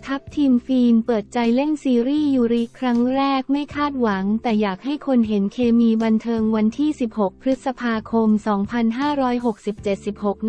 ทัพทีมฟิล์มเปิดใจเล่นซีรีส์ยูริครั้งแรกไม่คาดหวังแต่อยากให้คนเห็นเคมีบันเทิงวันที่ 16 พฤษภาคม 2567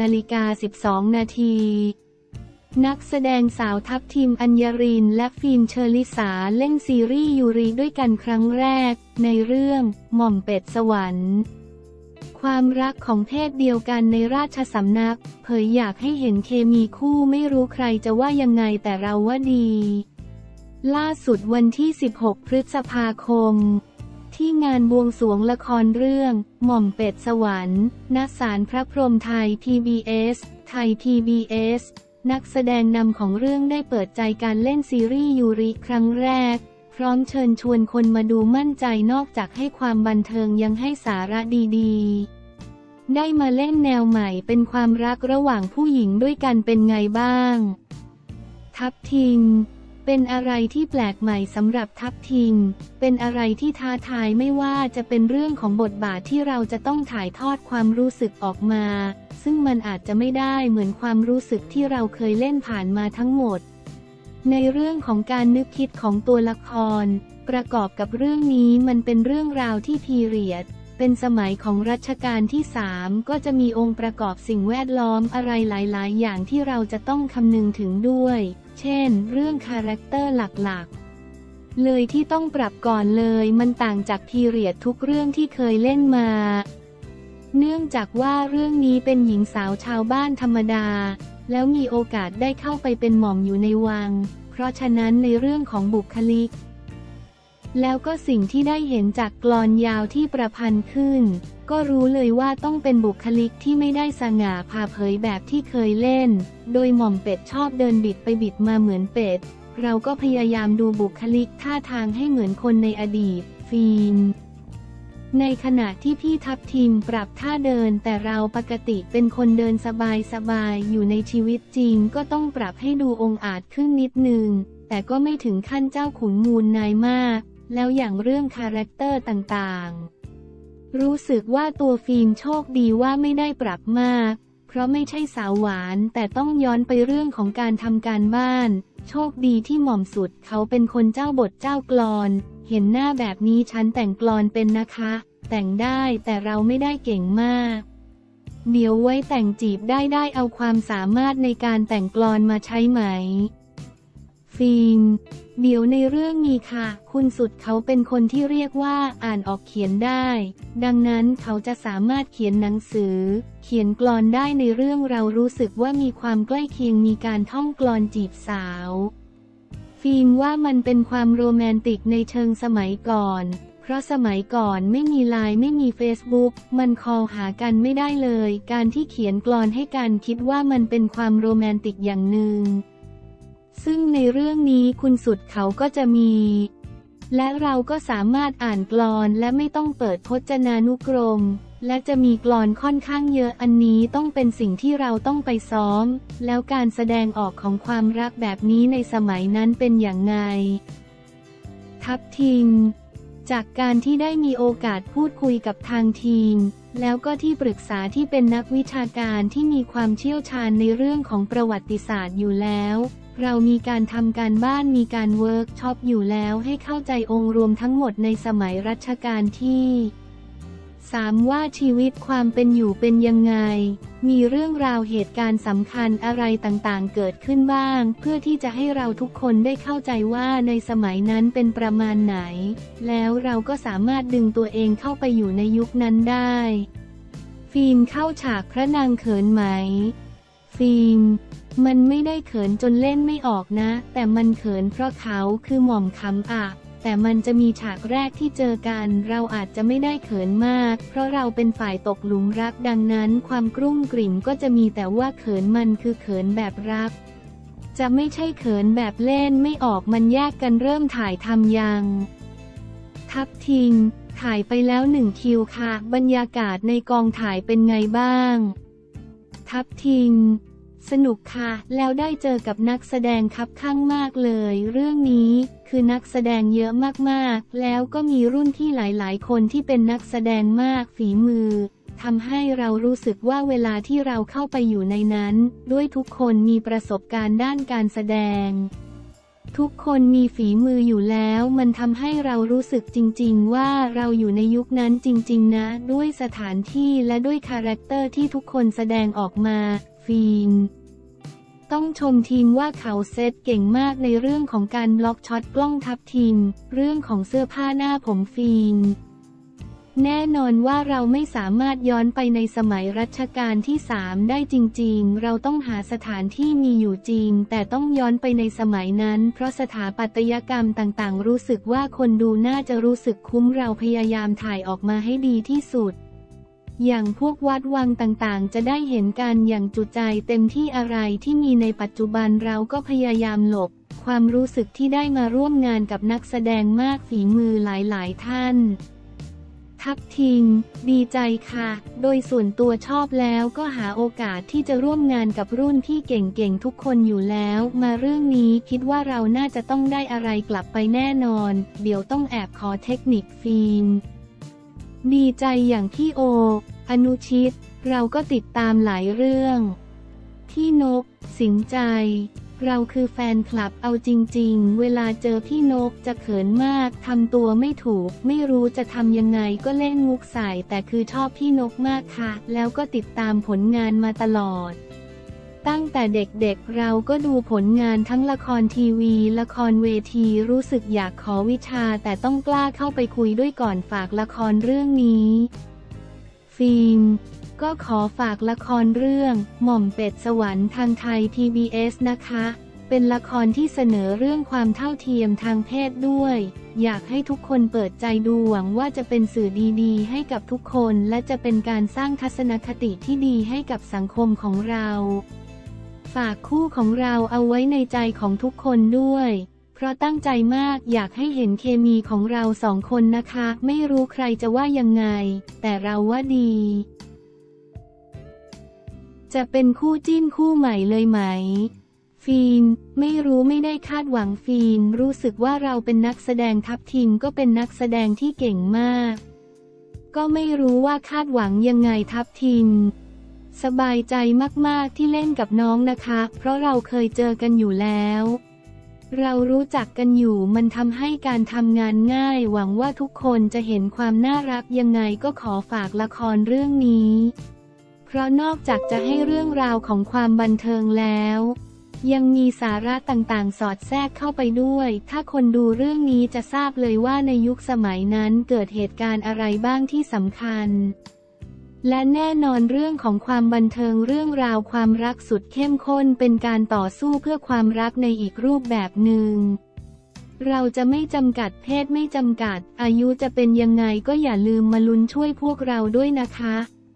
16:12 นาทีนักแสดงสาวทัพทีมอัญญรินและฟิล์มเชอลิสาเล่นซีรีส์ยูริด้วยกันครั้งแรกในเรื่องหม่อมเป็ดสวรรค์ความรักของเพศเดียวกันในราชสำนักเผยอยากให้เห็นเคมีคู่ไม่รู้ใครจะว่ายังไงแต่เราว่าดีล่าสุดวันที่ 16 พฤษภาคมที่งานบวงสรวงละครเรื่องหม่อมเป็ดสวรรค์ณศาลพระพรหมไทย PBS ไทย PBS นักแสดงนำของเรื่องได้เปิดใจการเล่นซีรีส์ยูริครั้งแรกพร้อมเชิญชวนคนมาดูมั่นใจนอกจากให้ความบันเทิงยังให้สาระดีๆได้มาเล่นแนวใหม่เป็นความรักระหว่างผู้หญิงด้วยกันเป็นไงบ้างทัพทิมเป็นอะไรที่แปลกใหม่สำหรับทัพทิมเป็นอะไรที่ท้าทายไม่ว่าจะเป็นเรื่องของบทบาทที่เราจะต้องถ่ายทอดความรู้สึกออกมาซึ่งมันอาจจะไม่ได้เหมือนความรู้สึกที่เราเคยเล่นผ่านมาทั้งหมดในเรื่องของการนึกคิดของตัวละครประกอบกับเรื่องนี้มันเป็นเรื่องราวที่พีเรียดเป็นสมัยของรัชกาลที่ 3ก็จะมีองค์ประกอบสิ่งแวดล้อมอะไรหลายๆอย่างที่เราจะต้องคำนึงถึงด้วยเช่นเรื่องคาแรคเตอร์หลักๆเลยที่ต้องปรับก่อนเลยมันต่างจากพีเรียดทุกเรื่องที่เคยเล่นมาเนื่องจากว่าเรื่องนี้เป็นหญิงสาวชาวบ้านธรรมดาแล้วมีโอกาสได้เข้าไปเป็นหม่อมอยู่ในวังเพราะฉะนั้นในเรื่องของบุคลิกแล้วก็สิ่งที่ได้เห็นจากกลอนยาวที่ประพันธ์ขึ้นก็รู้เลยว่าต้องเป็นบุคลิกที่ไม่ได้สง่าผ่าเผยแบบที่เคยเล่นโดยหม่อมเป็ดชอบเดินบิดไปบิดมาเหมือนเป็ดเราก็พยายามดูบุคลิกท่าทางให้เหมือนคนในอดีตฟิล์มในขณะที่พี่ทัพทีมปรับท่าเดินแต่เราปกติเป็นคนเดินสบายๆอยู่ในชีวิตจริงก็ต้องปรับให้ดูองอาจขึ้นนิดนึงแต่ก็ไม่ถึงขั้นเจ้าขุนมูลนายมากแล้วอย่างเรื่องคาแรคเตอร์ต่างๆรู้สึกว่าตัวฟิล์มโชคดีว่าไม่ได้ปรับมากเพราะไม่ใช่สาวหวานแต่ต้องย้อนไปเรื่องของการทำการบ้านโชคดีที่หม่อมสุดเขาเป็นคนเจ้าบทเจ้ากลอนเห็นหน้าแบบนี้ฉันแต่งกลอนเป็นนะคะแต่งได้แต่เราไม่ได้เก่งมากเดี๋ยวไว้แต่งจีบได้เอาความสามารถในการแต่งกลอนมาใช้ไหมฟิล์มเดี๋ยวในเรื่องมีค่ะคุณสุดเขาเป็นคนที่เรียกว่าอ่านออกเขียนได้ดังนั้นเขาจะสามารถเขียนหนังสือเขียนกลอนได้ในเรื่องเรารู้สึกว่ามีความใกล้เคียงมีการท่องกลอนจีบสาวฟิล์มว่ามันเป็นความโรแมนติกในเชิงสมัยก่อนเพราะสมัยก่อนไม่มีไลน์ไม่มีเฟซบุ๊กมันคอลหากันไม่ได้เลยการที่เขียนกลอนให้กันคิดว่ามันเป็นความโรแมนติกอย่างหนึ่งซึ่งในเรื่องนี้คุณสุดเขาก็จะมีและเราก็สามารถอ่านกลอนและไม่ต้องเปิดพจนานุกรมและจะมีกลอนค่อนข้างเยอะอันนี้ต้องเป็นสิ่งที่เราต้องไปซ้อมแล้วการแสดงออกของความรักแบบนี้ในสมัยนั้นเป็นอย่างไงทัพทิมจากการที่ได้มีโอกาสพูดคุยกับทางทีมแล้วก็ที่ปรึกษาที่เป็นนักวิชาการที่มีความเชี่ยวชาญในเรื่องของประวัติศาสตร์อยู่แล้วเรามีการทำการบ้านมีการเวิร์กช็อปอยู่แล้วให้เข้าใจองค์รวมทั้งหมดในสมัยรัชกาลที่3ว่าชีวิตความเป็นอยู่เป็นยังไงมีเรื่องราวเหตุการณ์สำคัญอะไรต่างๆเกิดขึ้นบ้างเพื่อที่จะให้เราทุกคนได้เข้าใจว่าในสมัยนั้นเป็นประมาณไหนแล้วเราก็สามารถดึงตัวเองเข้าไปอยู่ในยุคนั้นได้ฟิล์มเข้าฉากพระนางเขินไหมฟิล์มมันไม่ได้เขินจนเล่นไม่ออกนะแต่มันเขินเพราะเขาคือหม่อมคำอ่ะแต่มันจะมีฉากแรกที่เจอกันเราอาจจะไม่ได้เขินมากเพราะเราเป็นฝ่ายตกหลุมรักดังนั้นความกรุ่มกริ่มก็จะมีแต่ว่าเขินมันคือเขินแบบรักจะไม่ใช่เขินแบบเล่นไม่ออกมันแยกกันเริ่มถ่ายทำยังทัพทิมถ่ายไปแล้ว1 คิวค่ะบรรยากาศในกองถ่ายเป็นไงบ้างทัพทิมสนุกค่ะแล้วได้เจอกับนักแสดงคับข้างมากเลยเรื่องนี้คือนักแสดงเยอะมากๆแล้วก็มีรุ่นที่หลายๆคนที่เป็นนักแสดงมากฝีมือทำให้เรารู้สึกว่าเวลาที่เราเข้าไปอยู่ในนั้นด้วยทุกคนมีประสบการณ์ด้านการแสดงทุกคนมีฝีมืออยู่แล้วมันทำให้เรารู้สึกจริงๆว่าเราอยู่ในยุคนั้นจริงๆนะด้วยสถานที่และด้วยคาแรคเตอร์ที่ทุกคนแสดงออกมาฟีนต้องชมทีมว่าเขาเซตเก่งมากในเรื่องของการบล็อกช็อตกล้องทับทิมเรื่องของเสื้อผ้าหน้าผมฟีนแน่นอนว่าเราไม่สามารถย้อนไปในสมัยรัชกาลที่ 3ได้จริงๆเราต้องหาสถานที่มีอยู่จริงแต่ต้องย้อนไปในสมัยนั้นเพราะสถาปัตยกรรมต่างๆรู้สึกว่าคนดูน่าจะรู้สึกคุ้มเราพยายามถ่ายออกมาให้ดีที่สุดอย่างพวกวัดวังต่างๆจะได้เห็นกันอย่างจุใจเต็มที่อะไรที่มีในปัจจุบันเราก็พยายามหลบความรู้สึกที่ได้มาร่วมงานกับนักแสดงมากฝีมือหลายๆท่านทับทิมดีใจค่ะโดยส่วนตัวชอบแล้วก็หาโอกาสที่จะร่วมงานกับรุ่นพี่เก่งๆทุกคนอยู่แล้วมาเรื่องนี้คิดว่าเราน่าจะต้องได้อะไรกลับไปแน่นอนเดี๋ยวต้องแอบขอเทคนิคฟิล์มดีใจอย่างพี่โออนุชิตเราก็ติดตามหลายเรื่องพี่นกสิงใจเราคือแฟนคลับเอาจริงๆเวลาเจอพี่นกจะเขินมากทำตัวไม่ถูกไม่รู้จะทำยังไงก็เล่นมุกใส่แต่คือชอบพี่นกมากค่ะแล้วก็ติดตามผลงานมาตลอดตั้งแต่เด็กๆเราก็ดูผลงานทั้งละครทีวีละครเวทีรู้สึกอยากขอวิชาแต่ต้องกล้าเข้าไปคุยด้วยก่อนฝากละครเรื่องนี้ฟิล์มก็ขอฝากละครเรื่องหม่อมเป็ดสวรรค์ทางไทย PBS นะคะเป็นละครที่เสนอเรื่องความเท่าเทียมทางเพศด้วยอยากให้ทุกคนเปิดใจดูหวังว่าจะเป็นสื่อดีๆให้กับทุกคนและจะเป็นการสร้างทัศนคติที่ดีให้กับสังคมของเราฝากคู่ของเราเอาไว้ในใจของทุกคนด้วยเพราะตั้งใจมากอยากให้เห็นเคมีของเราสองคนนะคะไม่รู้ใครจะว่ายังไงแต่เราว่าดีจะเป็นคู่จิ้นคู่ใหม่เลยไหมฟิล์มไม่รู้ไม่ได้คาดหวังฟิล์มรู้สึกว่าเราเป็นนักแสดงทัพทิมก็เป็นนักแสดงที่เก่งมากก็ไม่รู้ว่าคาดหวังยังไงทัพทิมสบายใจมากๆที่เล่นกับน้องนะคะเพราะเราเคยเจอกันอยู่แล้วเรารู้จักกันอยู่มันทำให้การทำงานง่ายหวังว่าทุกคนจะเห็นความน่ารักยังไงก็ขอฝากละครเรื่องนี้เพราะนอกจากจะให้เรื่องราวของความบันเทิงแล้วยังมีสาระต่างๆสอดแทรกเข้าไปด้วยถ้าคนดูเรื่องนี้จะทราบเลยว่าในยุคสมัยนั้นเกิดเหตุการณ์อะไรบ้างที่สำคัญและแน่นอนเรื่องของความบันเทิงเรื่องราวความรักสุดเข้มข้นเป็นการต่อสู้เพื่อความรักในอีกรูปแบบหนึ่งเราจะไม่จำกัดเพศไม่จำกัดอายุจะเป็นยังไงก็อย่าลืมมาลุ้นช่วยพวกเราด้วยนะคะ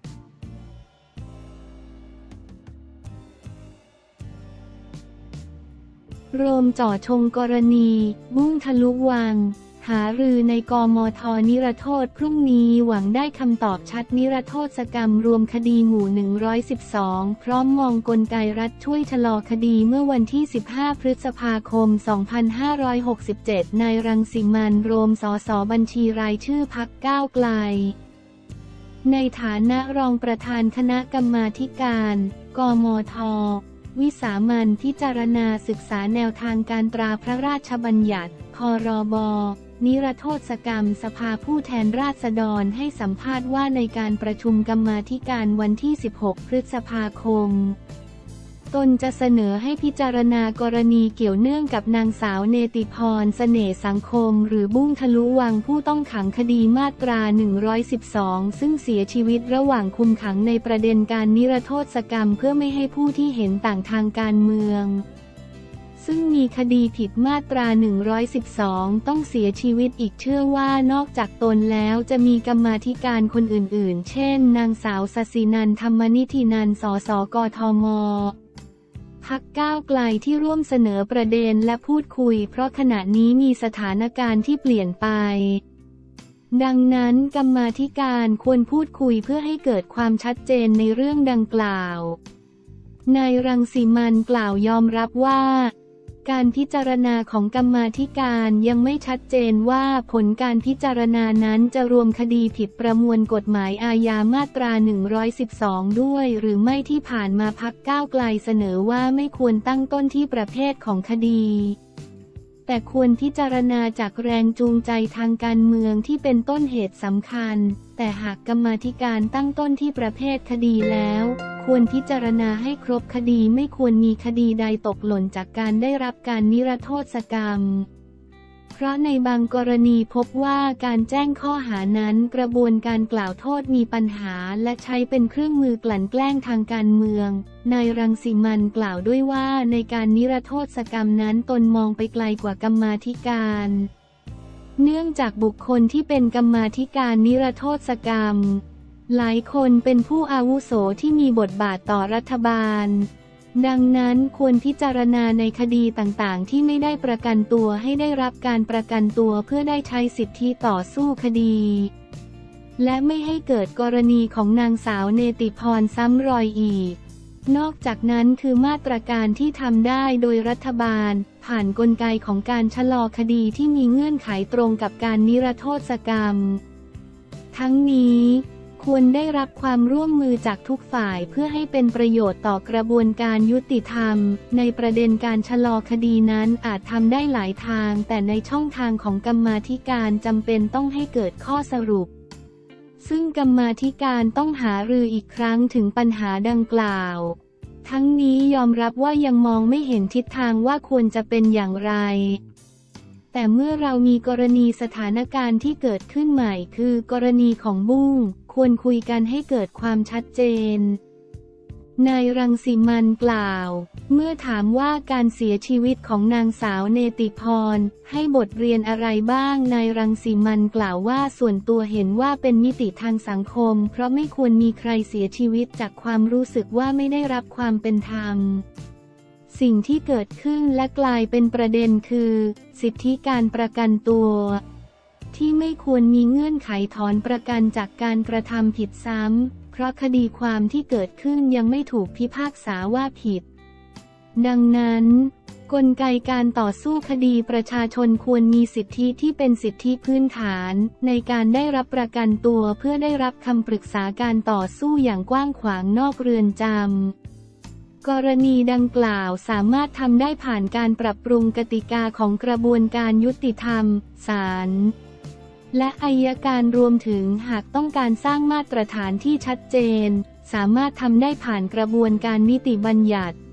โรมจ่อชงกรณีบุ้งทะลุวังหารือในกมท.นิรโทษพรุ่งนี้หวังได้คำตอบชัดนิรโทษกรรมรวมคดีหมู่112พร้อมมองกลไกรัฐช่วยชะลอคดีเมื่อวันที่15พฤษภาคม2567นายรังสิมันต์โรมสสบัญชีรายชื่อพรรคก้าวไกลในฐานะรองประธานคณะกรรมาธิการกมท.วิสามัญพิจารณาศึกษาแนวทางการตราพระราชบัญญัติพรบ.นิรโทษกรรมสภาผู้แทนราษฎรให้สัมภาษณ์ว่าในการประชุมกรรมาธิการวันที่16พฤษภาคมตนจะเสนอให้พิจารณากรณีเกี่ยวเนื่องกับนางสาวเนติพรเสน่ห์สังคมหรือบุ้งทะลุวังผู้ต้องขังคดีมาตรา112ซึ่งเสียชีวิตระหว่างคุมขังในประเด็นการนิรโทษกรรมเพื่อไม่ให้ผู้ที่เห็นต่างทางการเมืองซึ่งมีคดีผิดมาตรา112ต้องเสียชีวิตอีกเชื่อว่านอกจากตนแล้วจะมีกรรมาธิการคนอื่นๆเช่นนางสาวศศินันท์ธรรมนิธินันท์สสกทม.พรรคก้าวไกลที่ร่วมเสนอประเด็นและพูดคุยเพราะขณะนี้มีสถานการณ์ที่เปลี่ยนไปดังนั้นกรรมาธิการควรพูดคุยเพื่อให้เกิดความชัดเจนในเรื่องดังกล่าวนายรังสิมันต์กล่าวยอมรับว่าการพิจารณาของกรรมาธิการยังไม่ชัดเจนว่าผลการพิจารณานั้นจะรวมคดีผิดประมวลกฎหมายอาญามาตรา112ด้วยหรือไม่ที่ผ่านมาพรรคก้าวไกลเสนอว่าไม่ควรตั้งต้นที่ประเภทของคดีแต่ควรพิจารณาจากแรงจูงใจทางการเมืองที่เป็นต้นเหตุสำคัญแต่หากกรรมาธิการตั้งต้นที่ประเภทคดีแล้วควรพิจารณาให้ครบคดีไม่ควรมีคดีใดตกหล่นจากการได้รับการนิรโทษกรรมเพราะในบางกรณีพบว่าการแจ้งข้อหานั้นกระบวนการกล่าวโทษมีปัญหาและใช้เป็นเครื่องมือกลั่นแกล้งทางการเมืองนายรังสิมันต์กล่าวด้วยว่าในการนิรโทษกรรมนั้นตนมองไปไกลกว่ากรรมาธิการเนื่องจากบุคคลที่เป็นกรรมาธิการนิรโทษกรรมหลายคนเป็นผู้อาวุโสที่มีบทบาทต่อรัฐบาลดังนั้นควรพิจารณาในคดีต่างๆที่ไม่ได้ประกันตัวให้ได้รับการประกันตัวเพื่อได้ใช้สิทธิต่อสู้คดีและไม่ให้เกิดกรณีของนางสาวเนติพรซ้ำรอยอีกนอกจากนั้นคือมาตรการที่ทำได้โดยรัฐบาลผ่านกลไกของการชะลอคดีที่มีเงื่อนไขตรงกับการนิรโทษกรรมทั้งนี้ควรได้รับความร่วมมือจากทุกฝ่ายเพื่อให้เป็นประโยชน์ต่อกระบวนการยุติธรรมในประเด็นการชะลอคดีนั้นอาจทำได้หลายทางแต่ในช่องทางของกรรมาธิการจำเป็นต้องให้เกิดข้อสรุปซึ่งกรรมาธิการต้องหารืออีกครั้งถึงปัญหาดังกล่าวทั้งนี้ยอมรับว่ายังมองไม่เห็นทิศทางว่าควรจะเป็นอย่างไรแต่เมื่อเรามีกรณีสถานการณ์ที่เกิดขึ้นใหม่คือกรณีของบุ้งควรคุยกันให้เกิดความชัดเจนนายรังสิมันต์กล่าวเมื่อถามว่าการเสียชีวิตของนางสาวเนติพรให้บทเรียนอะไรบ้างนายรังสิมันต์กล่าวว่าส่วนตัวเห็นว่าเป็นมิติทางสังคมเพราะไม่ควรมีใครเสียชีวิตจากความรู้สึกว่าไม่ได้รับความเป็นธรรมสิ่งที่เกิดขึ้นและกลายเป็นประเด็นคือสิทธิการประกันตัวที่ไม่ควรมีเงื่อนไขถอนประกันจากการกระทำผิดซ้ำเพราะคดีความที่เกิดขึ้นยังไม่ถูกพิพากษาว่าผิดดังนั้นกลไกการต่อสู้คดีประชาชนควรมีสิทธิที่เป็นสิทธิพื้นฐานในการได้รับประกันตัวเพื่อได้รับคำปรึกษาการต่อสู้อย่างกว้างขวางนอกเรือนจำกรณีดังกล่าวสามารถทำได้ผ่านการปรับปรุงกติกาของกระบวนการยุติธรรมศาลและอัยการรวมถึงหากต้องการสร้างมาตรฐานที่ชัดเจนสามารถทำได้ผ่านกระบวนการนิติบัญญัติ